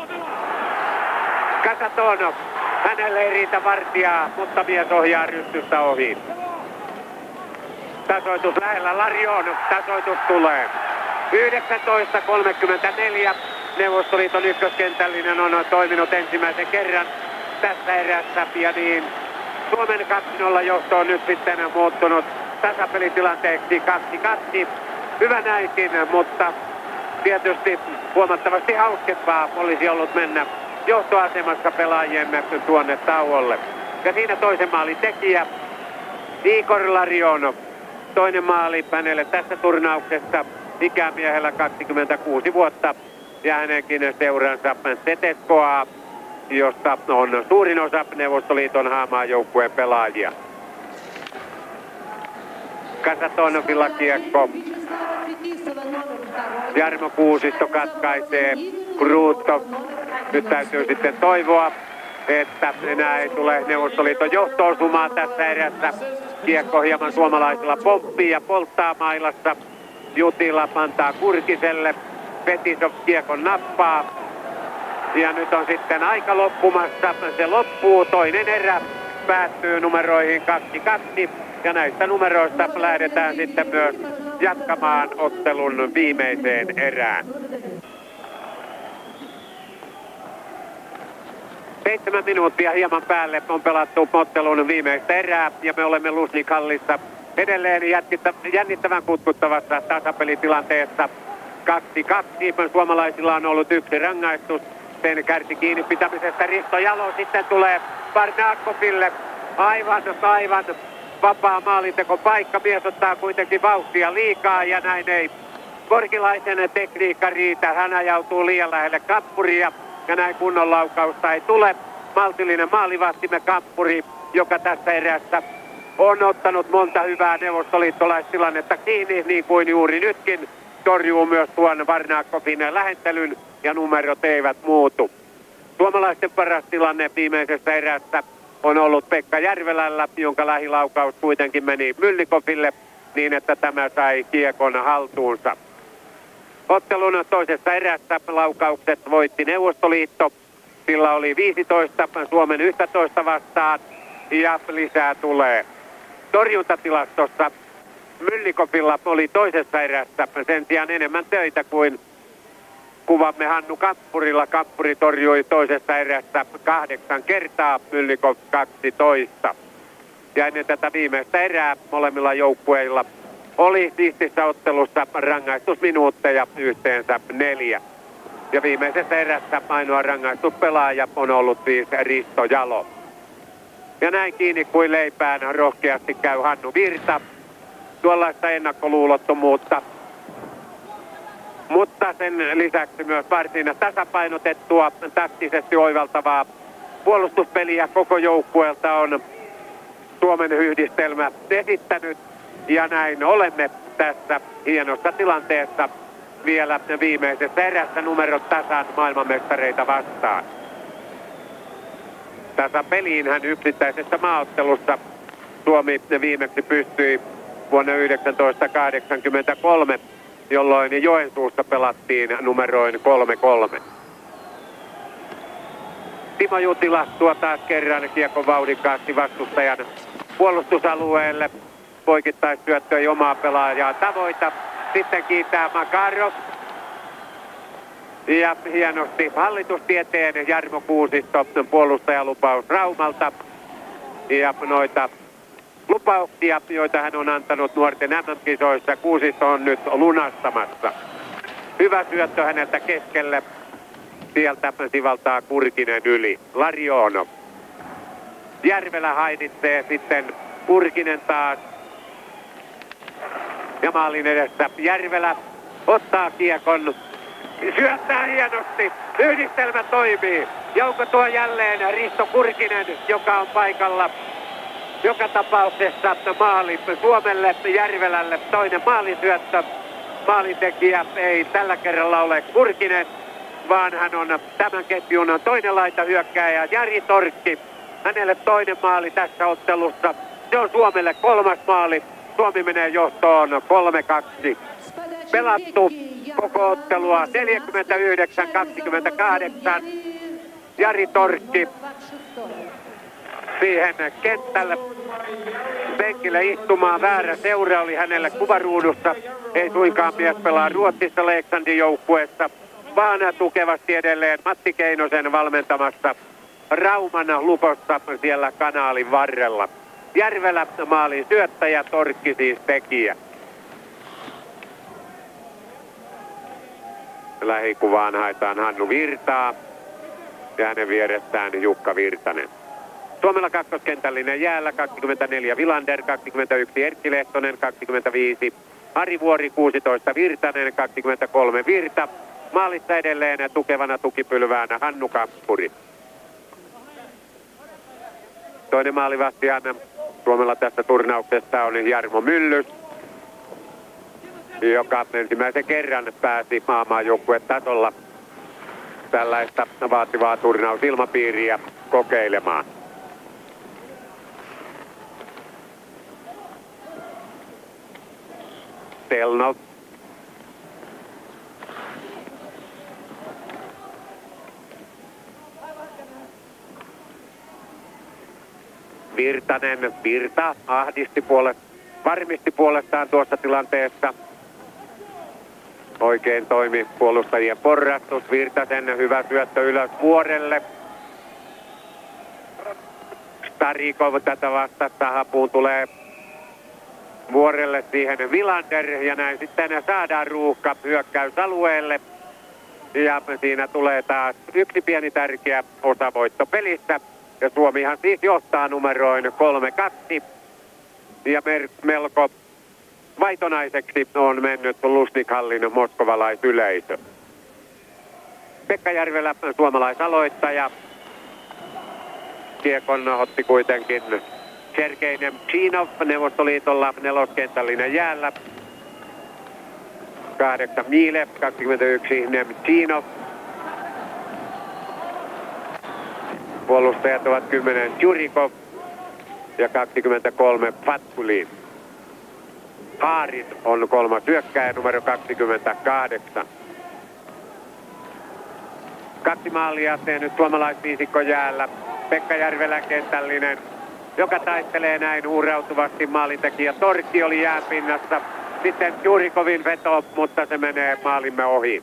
Kasatonov, hänelle ei riitä vartijaa, mutta mies ohjaa rystystä ohi. Tasoitus lähellä, Larionov, tasoitus tulee. yhdeksäntoista kolmekymmentäneljä. Neuvostoliiton ykköskentällinen on toiminut ensimmäisen kerran tässä erässä. Ja niin Suomen kaksi nolla johto on nyt sitten muuttunut tasapelitilanteeksi kaksi kaksi. Hyvä näinkin, mutta tietysti huomattavasti hauskempaa olisi ollut mennä johtoasemassa pelaajiemme tuonne tauolle. Ja siinä toisen maalin tekijä Igor Larionov. Toinen maali hänelle tässä turnauksessa, ikämiehellä kaksikymmentäkuusi vuotta ja hänenkin seuransa Teteskoa, josta on suurin osa Neuvostoliiton Haamaa-joukkueen pelaajia. Kasatonovilla kiekko. Jarmo Kuusisto katkaisee. Krutov. Nyt täytyy sitten toivoa, että enää ei tule Neuvostoliiton johto-osumaa tässä erässä. Kiekko hieman suomalaisilla pomppii ja polttaa mailassa. Jutila antaa Kurkiselle. Fetisov kiekon nappaa. Ja nyt on sitten aika loppumassa. Se loppuu. Toinen erä päättyy numeroihin kaksi kaksi. Ja näistä numeroista lähdetään sitten myös jatkamaan ottelun viimeiseen erään. Seitsemän minuuttia hieman päälle on pelattu ottelun viimeistä erää ja me olemme Luzhnik-hallissa edelleen jännittävän kutkuttavassa tasapelitilanteessa. kaksi kaksi. Suomalaisilla on ollut yksi rangaistus. Sen kärsi kiinni pitämisestä Risto Jalo. Sitten tulee Barnakoville aivan, aivan vapaa maalinteko paikka. Mies ottaa kuitenkin vauhtia liikaa ja näin ei Korkilaisen tekniikka riitä. Hän ajautuu liian lähelle kappuria. Ja näin kunnon laukausta ei tule. Maltillinen maalivahtimme Kampuri, joka tässä erässä on ottanut monta hyvää neuvostoliittolaistilannetta kiinni, niin kuin juuri nytkin, torjuu myös tuon Varnakovin lähentelyn ja numerot eivät muutu. Suomalaisten paras tilanne viimeisessä erässä on ollut Pekka Järvelällä, jonka lähilaukaus kuitenkin meni Myllikoville niin, että tämä sai kiekon haltuunsa. Ottelun toisessa erässä laukaukset voitti Neuvostoliitto. Sillä oli viisitoista Suomen yksitoista vastaan ja lisää tulee. Torjuntatilastossa Myllikovilla oli toisessa erässä sen sijaan enemmän töitä kuin kuvamme Hannu Kampurilla. Kampuri torjui toisessa erässä kahdeksan kertaa, Myllikov kaksitoista. Ja ennen tätä viimeistä erää molemmilla joukkueilla oli sistissä ottelussa rangaistusminuutteja yhteensä neljä. Ja viimeisessä erässä ainoa rangaistuspelaaja on ollut siis Risto Jalo. Ja näin kiinni kuin leipään rohkeasti käy Hannu Virta. Tuollaista ennakkoluulottomuutta. Mutta sen lisäksi myös varsin tasapainotettua, taktisesti oivaltavaa puolustuspeliä koko joukkueelta on Suomen yhdistelmä esittänyt. Ja näin olemme tässä hienossa tilanteessa vielä viimeisessä erässä numerot tasan maailmanmestareita vastaan. Tasapeliin hän yksittäisessä maaottelussa Suomi viimeksi pystyi vuonna tuhatyhdeksänsataakahdeksankymmentäkolme, jolloin Joensuussa pelattiin numeroin kolme kolme. Timo Jutila tuo taas kerran kiekon vauhdikkaasti vastustajan puolustusalueelle. Poikittaisyöttö ei omaa pelaajaa tavoita. Sitten kiitää Makarov. Ja hienosti hallitustieteen Jarmo Kuusisto, puolustajalupaus Raumalta. Ja noita lupauksia, joita hän on antanut nuorten M M-kisoissa, Kuusisto on nyt lunastamassa. Hyvä syöttö häneltä keskelle. Sieltä sivaltaa Kurkinen yli. Larionov. Järvelä hainitsee sitten Kurkinen taas. Ja maalin edessä Järvelä ottaa kiekon. Syöttää hienosti. Yhdistelmä toimii. Jouko tuo jälleen Risto Kurkinen, joka on paikalla. Joka tapauksessa maali Suomelle, Järvelälle. Toinen maalisyöttö. Maalintekijä ei tällä kerralla ole Kurkinen, vaan hän on tämän ketjun toinen laita hyökkääjä Jari Torkki. Hänelle toinen maali tässä ottelussa. Se on Suomelle kolmas maali. Suomi menee johtoon kolme kaksi. Pelattu koko ottelua neljäkymmentäyhdeksän kaksikymmentäkahdeksan. Jari Torkki siihen kentälle penkille istumaan. Väärä seura oli hänelle kuvaruudussa. Ei suinkaan mies pelaa Ruotsissa Leksandin joukkueessa, vaan tukevasti edelleen Matti Keinosen valmentamassa Rauman Lukossa siellä kanaalin varrella. Järvelä maalin syöttäjä, Torkki siis tekijä. Lähikuvaan haetaan Hannu Virtaa ja hänen vieressään Jukka Virtanen. Suomella kakkoskentällinen jäällä kaksikymmentäneljä Vilander, kaksikymmentäyksi Erkki Lehtonen, kaksikymmentäviisi Ari Vuori, kuusitoista Virtanen, kaksikymmentäkolme Virta. Maalissa edelleen tukevana tukipylväänä Hannu Kampuri. Toinen maalivahtihan Suomella tässä turnauksessa on Jarmo Myllys, joka ensimmäisen kerran pääsi maamaajoukkuetasolla tällaista vaativaa turnausilmapiiriä kokeilemaan. Telno. Virtanen, Virta ahdisti puolestaan, varmisti puolestaan tuossa tilanteessa. Oikein toimi puolustajien porrastus. Virtasen hyvä syöttö ylös Vuorelle. Starikov tätä vastassa hapuun tulee Vuorelle siihen Vilander ja näin sitten saadaan ruuhka hyökkäysalueelle. Ja siinä tulee taas yksi pieni tärkeä osavoitto pelissä. Ja Suomihan siis johtaa numeroin kolme kaksi. Ja melko vaitonaiseksi on mennyt Lustig-hallin moskovalaisyleisö. Pekka Järvelä, suomalaisaloittaja. Kiekon otti kuitenkin Sergei Nemchinov Neuvostoliitolla neloskentällinen jäällä. Kahdeksan Miile, kaksikymmentäyksi Nemchinov. Puolustajat ovat kymmenen Jurikov ja kaksikymmentäkolme Fatkulin. Haarin on kolmas hyökkääjä numero kaksikymmentäkahdeksan. Kaksi maalia tehnyt suomalaisviisikko jäällä. Pekka Järvelä kentällinen, joka taistelee näin uurautuvasti. Maalintekijä Torkki oli jääpinnassa. Sitten Jurikovin veto, mutta se menee maalimme ohi.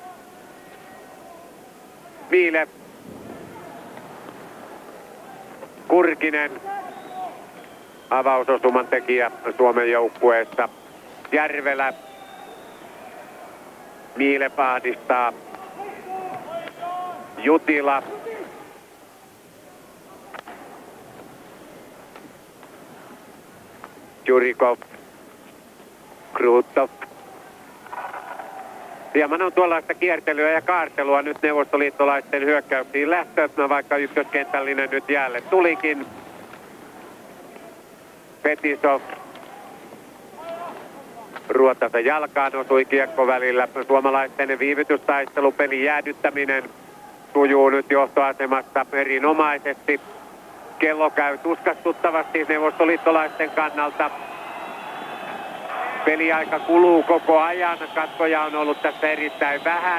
Miile. Kurkinen, avausosuman tekijä Suomen joukkueessa. Järvelä. Miile pahdistaa. Jutila. Jurikov. Krutov. Hieman on tuollaista kiertelyä ja kaartelua nyt neuvostoliittolaisten hyökkäyksiin lähtö, vaikka ykköskentällinen nyt jäälle tulikin. Fetisov. Ruotasen jalkaan osui kiekko välillä. Suomalaisten viivytystaistelupelin jäädyttäminen sujuu nyt johtoasemassa erinomaisesti. Kello käy tuskastuttavasti neuvostoliittolaisten kannalta. Peliaika kuluu koko ajan. Katkoja on ollut tässä erittäin vähän.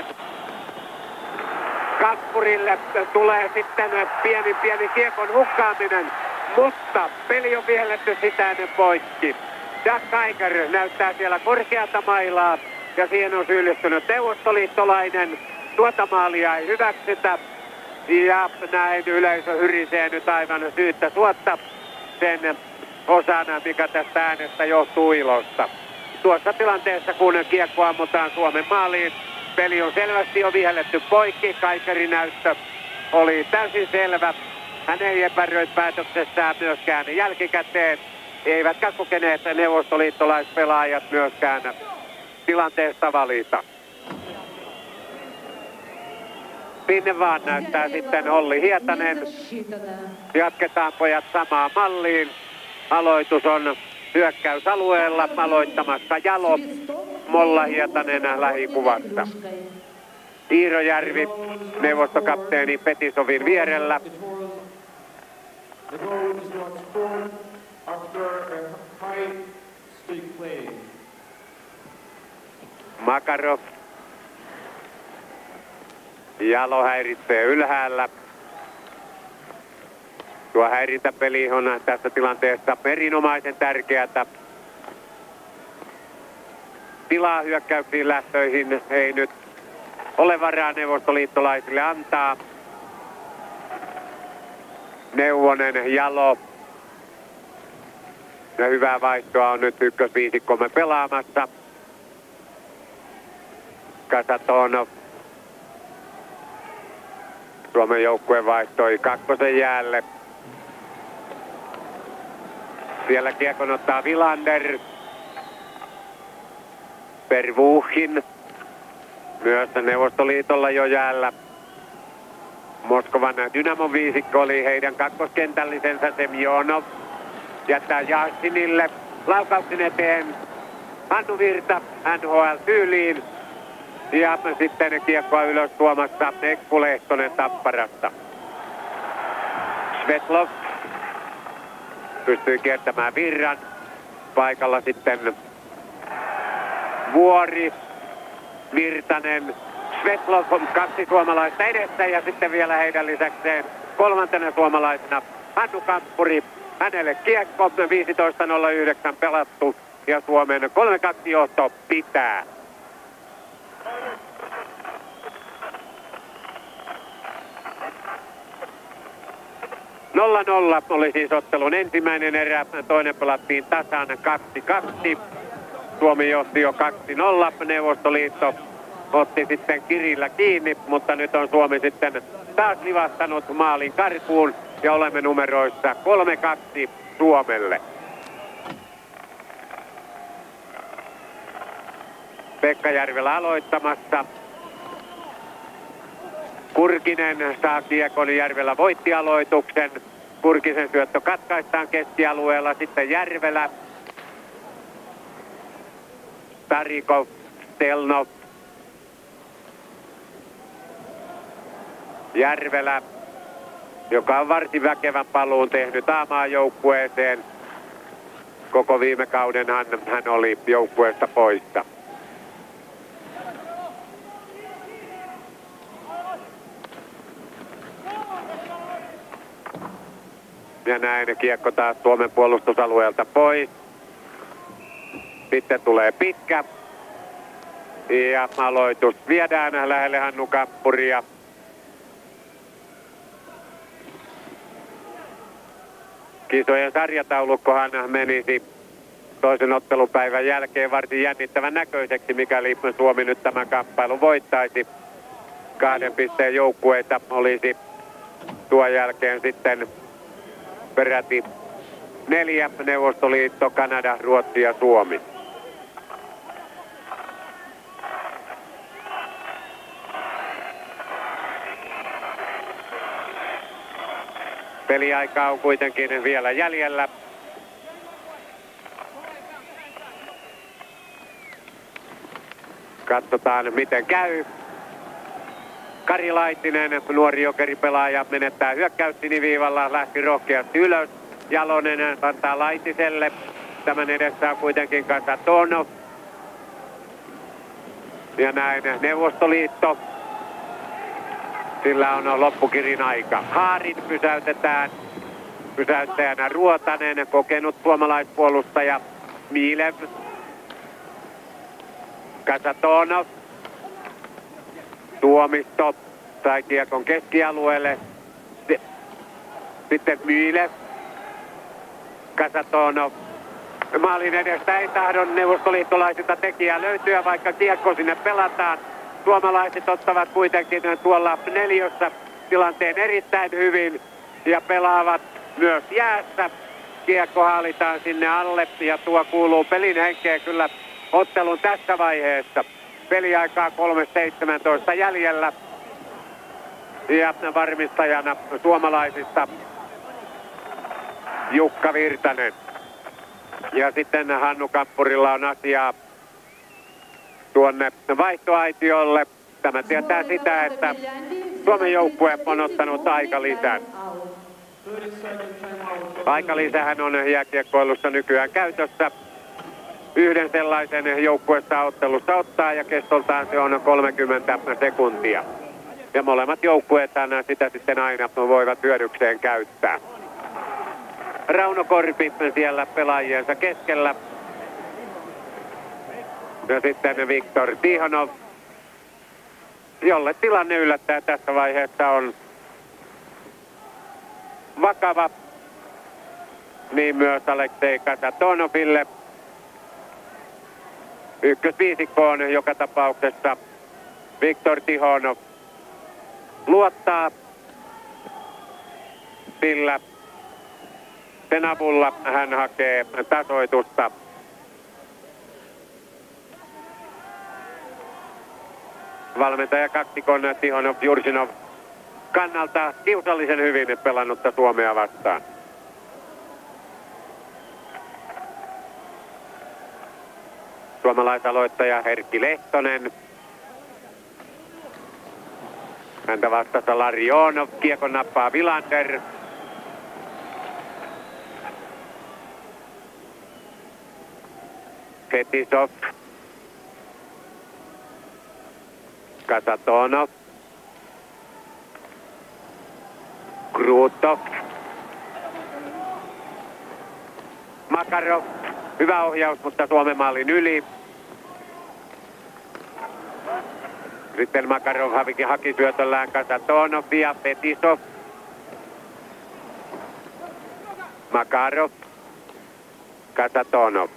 Kampurille tulee sitten pieni pieni kiekon hukkaaminen, mutta peli on vihelletty sitä ennen poikki. Jack Geiger näyttää siellä korkeata mailaa ja siihen on syyllistynyt neuvostoliittolainen. Tuota maalia ei hyväksytä ja näin yleisö hyrisee nyt aivan syyttä suotta sen osana, mikä tästä äänestä johtuu ilosta. Tuossa tilanteessa, kun kiekko ammutaan Suomen maaliin, peli on selvästi jo vihelletty poikki. Geigerin näyttö oli täysin selvä Hän ei epäröi päätöksessään myöskään jälkikäteen. Eivätkä kokeneet neuvostoliittolaispelaajat myöskään tilanteesta valita. Sinne vaan näyttää sitten Olli Hietanen. Jatketaan pojat samaan malliin. Aloitus on hyökkäysalueella aloittamassa Jalo. Molla Hietanen lähikuvassa. Iiro Järvi neuvostokapteeni Petisovin vierellä. Makarov. Jalo häiritsee ylhäällä. Tuo häirintäpeli on tässä tilanteessa erinomaisen tärkeätä. Tilaa hyökkäyksiin lähtöihin ei nyt ole varaa neuvostoliittolaisille antaa. Neuvonen, Jalo. Ja hyvää vaihtoa on nyt ykkösviisikkomme pelaamassa. Kasatonov. Suomen joukkue vaihtoi kakkosen jäälle. Siellä kiekon ottaa Vilander. Pervuhin. Myös Neuvostoliitolla jo jäällä. Moskovan Dynamon viisikko oli heidän kakkoskentällisensä Semjonov. Jättää Jassinille. Laukauksen eteen Hannu Virta N H L-tyyliin. Ja sitten kiekkoa ylös tuomassa Ekku Lehtonen Tapparasta. Svetlov pystyi kiertämään Virran. Paikalla sitten Vuori, Virtanen, Svetlov, kaksi suomalaista edessä ja sitten vielä heidän lisäkseen kolmantena suomalaisena Hannu Kamppuri. Hänelle kiekko, viisitoista nolla yhdeksän pelattu ja Suomen kolme kaksi johto pitää. nolla nolla oli siis ottelun ensimmäinen erä, toinen pelattiin tasan kaksi kaksi. Suomi johti jo kaksi nolla, Neuvostoliitto otti sitten kirillä kiinni, mutta nyt on Suomi sitten taas livahtanut maalin karkuun ja olemme numeroissa kolme kaksi Suomelle. Pekka Järvelä aloittamassa. Kurkinen saa kiekon, Järvelä voitti aloituksen. Kurkisen syöttö katkaistaan keskialueella, sitten Järvelä. Tarikov, Stelnov. Järvelä, joka on varsin väkevän paluun tehnyt A-maajoukkueeseen. Koko viime kauden hän, hän oli joukkueesta poissa. Ja näin kiekko taas Suomen puolustusalueelta pois. Sitten tulee pitkä. Ja aloitus viedään lähelle Hannu Kamppuria. Kisojen sarjataulukkohan menisi toisen ottelupäivän jälkeen varsin jännittävän näköiseksi, mikäli Suomi nyt tämän kamppailun voittaisi. Kahden pisteen joukkueita olisi tuon jälkeen sitten peräti neljä: Neuvostoliitto, Kanada, Ruotsi ja Suomi. Peliaikaa on kuitenkin vielä jäljellä. Katsotaan miten käy. Kari Laitinen, nuori jokeripelaaja, menettää hyökkäyssiniviivalla, lähti rohkeasti ylös. Jalonen antaa Laitiselle. Tämän edessä on kuitenkin Kasatonov. Ja näin Neuvostoliitto. Sillä on loppukirin aika. Haarin pysäytetään. Pysäyttäjänä Ruotanen, kokenut suomalaispuolustaja Milev. Kasatonov. Tuomisto sai kiekon keskialueelle. Sitten Milev. Kasatonov. Maalin edestä ei tahdon neuvostoliittolaisilta tekijää löytyä, vaikka kiekko sinne pelataan. Suomalaiset ottavat kuitenkin tuolla neljössä tilanteen erittäin hyvin. ja pelaavat myös jäässä. Kiekko haalitaan sinne alle ja tuo kuuluu pelin henkeen kyllä ottelun tässä vaiheessa. Peliaikaa kolme seitsemäntoista jäljellä ja varmistajana suomalaisista Jukka Virtanen. Ja sitten Hannu Kampurilla on asiaa tuonne vaihtoaitiolle. Tämä tietää sitä, että Suomen joukkue on ottanut aikalisän. Aikalisähän on jääkiekkoilussa nykyään käytössä. Yhden sellaisen joukkueessa ottelussa ottaa ja kestoltaan se on kolmekymmentä sekuntia. Ja molemmat joukkueethan sitä sitten aina voivat hyödykseen käyttää. Rauno Korpi siellä pelaajiensa keskellä. Ja sitten Viktor Tihonov, jolle tilanne yllättää tässä vaiheessa on vakava. Niin myös Aleksei Kasatonoville. Ykkösviisikkoon joka tapauksessa Viktor Tihonov luottaa, sillä sen avulla hän hakee tasoitusta. Valmentaja kaksikon Tihonov Jursinov kannalta kiusallisen hyvin pelannutta Suomea vastaan. Suomalaisaloittaja Erkki Lehtonen. Häntä vastassa Larionov, kiekon nappaa Vilander. Fetisov. Kasatonov. Krutov. Makarov. Hyvä ohjaus, mutta Suomen maalin yli. Sitten Makarov haki, haki syötöllään Kasatonov ja Fetisov. Makarov. Kasatonov.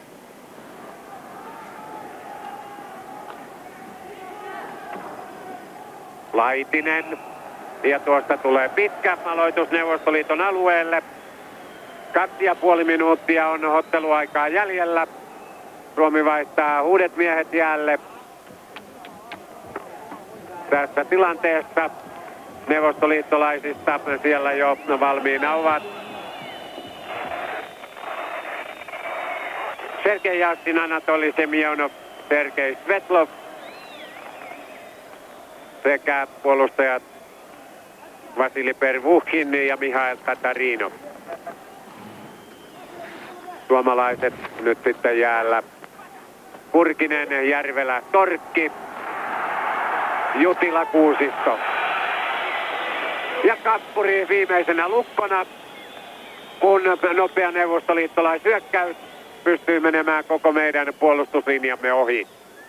Laitinen. Ja tuosta tulee pitkä aloitus Neuvostoliiton alueelle. Kaksi ja puoli minuuttia on otteluaikaa jäljellä. Suomi vaihtaa uudet miehet jäälle. Tässä tilanteessa neuvostoliittolaisista siellä jo valmiina ovat Sergei Jassin, Anatoli Semjonov, Sergei Svetlov sekä puolustajat Vasili Pervukhin ja Mihail Katarinov. Suomalaiset nyt sitten jäällä Kurkinen, Järvelä, Torkki, Jutila, Kuusisto ja Kampuri viimeisenä lukkona, kun nopea neuvostoliittolaisyökkäys pystyy menemään koko meidän puolustuslinjamme ohi.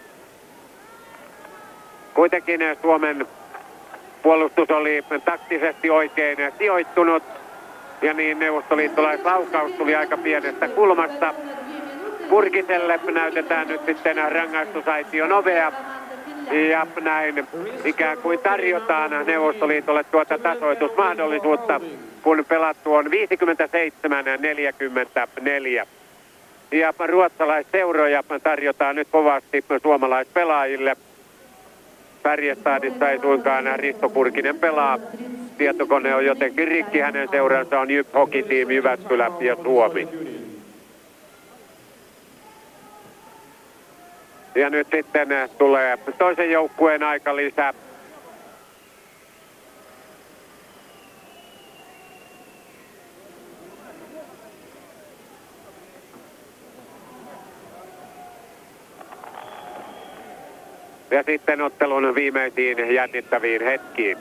Kuitenkin Suomen puolustus oli taktisesti oikein sijoittunut ja niin neuvostoliittolaislaukaus tuli aika pienestä kulmasta. Kurkiselle näytetään nyt sitten rangaistusaition ovea ja näin ikään kuin tarjotaan Neuvostoliitolle tuota tasoitusmahdollisuutta, kun pelattu on viisikymmentäseitsemän neljäkymmentäneljä. Ja ruotsalaisseuroja tarjotaan nyt kovasti suomalaispelaajille. Färjestadissa ei suinkaan Risto Kurkinen pelaa. Tietokone on jotenkin rikki, hänen seuransa on Jyp Hockey Team, Jyväskylä ja Suomi. Ja nyt sitten tulee toisen joukkueen aikalisä. Ja sitten ottelun viimeisiin jännittäviin hetkiin.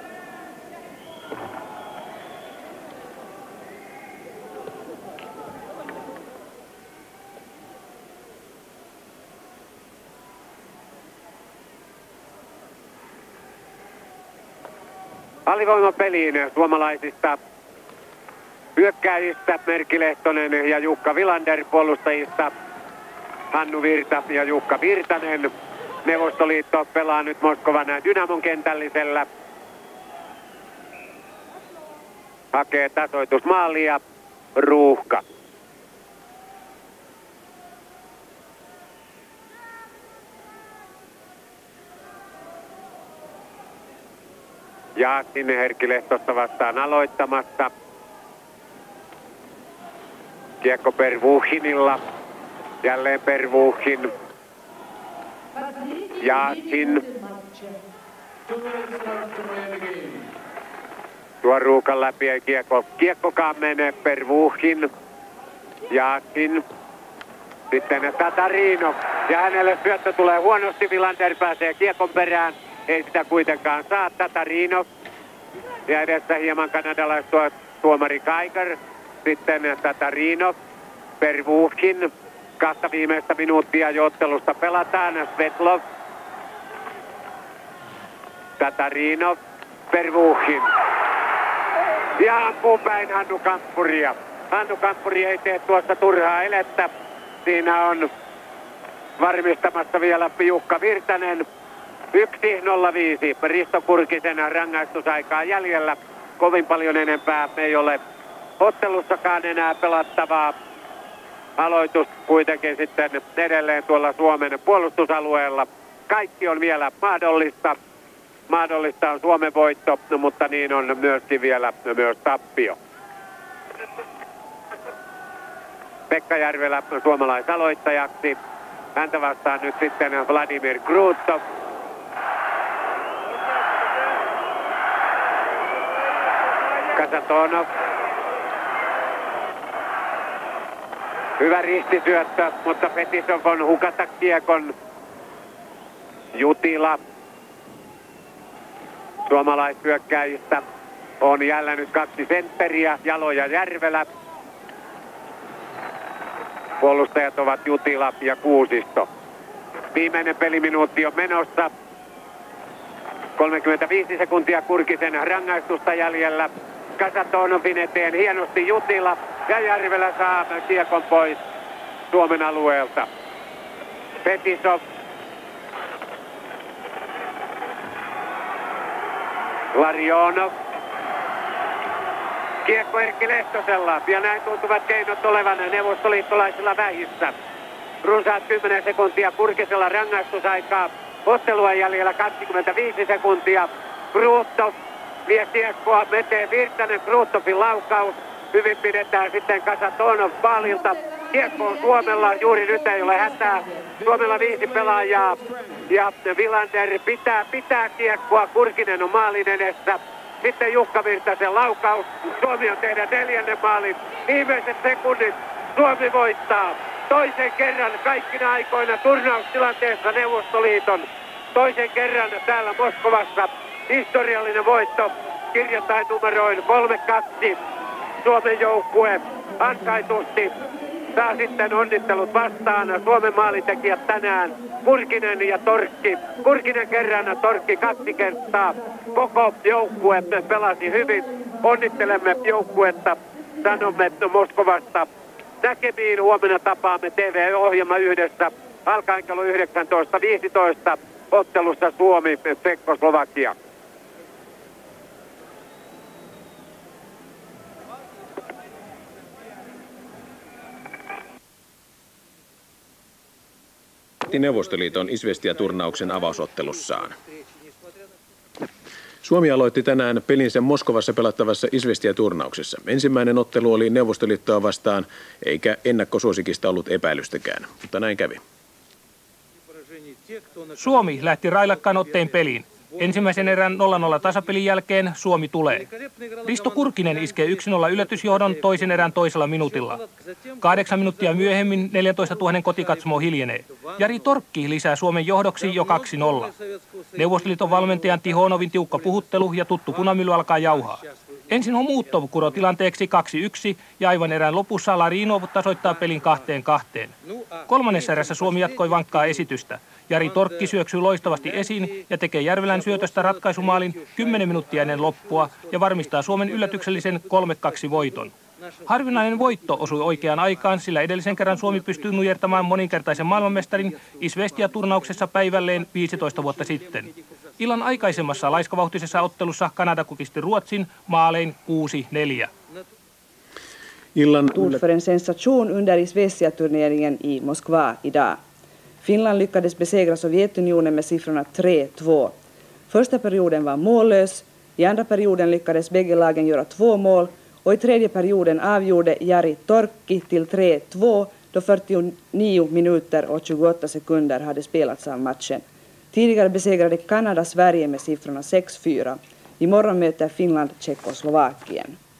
Alivoimapeliin suomalaisista hyökkääjistä Merkki Lehtonen ja Jukka Vilander, puolustajista Hannu Virta ja Jukka Virtanen. Neuvostoliitto pelaa nyt Moskovan Dynamon kentällisellä. hakee tasoitusmaalia Ruuhka. Ja sinne Erkki Lehtosta vastaan aloittamassa. Kiekko Pervuhinilla. Jälleen Pervuhin. Jaasin. Tuo Ruukan läpi ei kiekko. Kiekkokaan menee Pervuhin. Jaasin. Sitten Tatarino. Ja hänelle syöttö tulee huonosti. Vilander pääsee kiekon perään. Ei sitä kuitenkaan saa. Tatarino. Ja edessä hieman kanadalaistuo tuomari Geiger. Sitten Tatarino. Pervuhin. Kahta viimeistä minuuttia jo ottelusta pelataan. Svetlov. Tatarino. Pervuhin. Ja ampuu päin Hannu Kamppuria. Hannu Kamppuri ei tee tuossa turhaa elettä. Siinä on varmistamassa vielä Jukka Virtanen. yksi nolla viisi. Risto Kurkisen rangaistusaikaa jäljellä. Kovin paljon enempää ei ole ottelussakaan enää pelattavaa. Aloitus kuitenkin sitten edelleen tuolla Suomen puolustusalueella. Kaikki on vielä mahdollista. Mahdollista on Suomen voitto, mutta niin on myöskin vielä myös tappio. Pekka Järvelä suomalaisaloittajaksi. Häntä vastaan nyt sitten Vladimir Krutov. Kasatonov. Hyvä ristisyöttö, mutta Fetisov on hukata kiekon. Jutila. Suomalaishyökkäjistä on jälleen nyt kaksi sentteriä, Jalo ja Järvelä. Puolustajat ovat Jutila ja Kuusisto. Viimeinen peliminuutti on menossa. kolmekymmentäviisi sekuntia Kurkisen rangaistusta jäljellä. Kasatonovin eteen hienosti Jutila ja Järvelä saa kiekon pois Suomen alueelta. Fetisov. Larionov. Kiekko Erkki Lehtosella ja näin tuntuvat keinot olevan neuvostoliittolaisilla vähissä. Runsaat kymmenen sekuntia Kurkisella rangaistusaikaa. Ottelua jäljellä kaksikymmentäviisi sekuntia. Krutov vie kiekkoa, menee Virtanen, Krutovin laukaus. Hyvin pidetään sitten Kasatonov paalilta. Kiekko on Suomella, juuri nyt ei ole hätää. Suomella viisi pelaajaa ja Vilander pitää, pitää kiekkoa. Kurkinen on maalin edessä. Sitten Jukka Virtasen laukaus. Suomi on tehdä neljännen maalin. Viimeiset sekunnit. Suomi voittaa toisen kerran kaikkina aikoina turnaustilanteessa Neuvostoliiton. Toisen kerran täällä Moskovassa. Historiallinen voitto. Kirjatain numeroin kolme kaksi. Suomen joukkue ansaitusti saa sitten onnittelut vastaan. Suomen maalintekijät tänään Kurkinen ja Torkki. Kurkinen kerran, Torkki kaksi kertaa. Koko joukkue pelasi hyvin. Onnittelemme joukkuetta. Sanomme Moskovasta näkemiin. Huomenna tapaamme T V-ohjelma yhdessä. Alkaen kello yhdeksäntoista viisitoista. Ottelussa Suomi, Tsekkoslovakia. Neuvostoliiton Izvestia-turnauksen avausottelussaan. Suomi aloitti tänään pelinsä Moskovassa pelattavassa Izvestia-turnauksessa. Ensimmäinen ottelu oli Neuvostoliittoa vastaan, eikä ennakkosuosikista ollut epäilystäkään, mutta näin kävi. Suomi lähti railakkaan otteen peliin. Ensimmäisen erän nolla nolla tasapelin jälkeen Suomi tulee. Risto Kurkinen iskee yksi nolla yllätysjohdon toisen erän toisella minuutilla. Kahdeksan minuuttia myöhemmin neljätoistatuhatta kotikatsomo hiljenee. Jari Torkki lisää Suomen johdoksi jo kaksi nolla. Neuvostoliiton valmentajan Tihonovin tiukka puhuttelu ja tuttu punamylly alkaa jauhaa. Ensin on Muutov kuro tilanteeksi kaksi yksi ja aivan erään lopussa Larinov tasoittaa pelin kahteen kahteen. Kolmannessa erässä Suomi jatkoi vankkaa esitystä. Jari Torkki syöksyy loistavasti esiin ja tekee Järvelän syötöstä ratkaisumaalin kymmenen minuuttia ennen loppua ja varmistaa Suomen yllätyksellisen kolme kaksi voiton. Harvinainen voitto osui oikeaan aikaan, sillä edellisen kerran Suomi pystyi nujertamaan moninkertaisen maailmanmestarin Izvestia-turnauksessa päivälleen viisitoista vuotta sitten. Illan aikaisemmassa laiskavauhtisessa ottelussa Kanada kukisti Ruotsin maalein kuusi neljä. Illan Stod för en sensation under Izvestia-turneringen i Moskva idag. Finland lyckades besegra Sovjetunionen med siffrorna tre två. Första perioden var mållös, i andra perioden lyckades bägge lagen göra två mål och i tredje perioden avgjorde Jari Torkki till tre två då fyrtionio minuter och tjugoåtta sekunder hade spelats av matchen. Tidigare besegrade Kanada Sverige med siffrorna sex fyra. Imorgon möter Finland Tjeckoslovakien.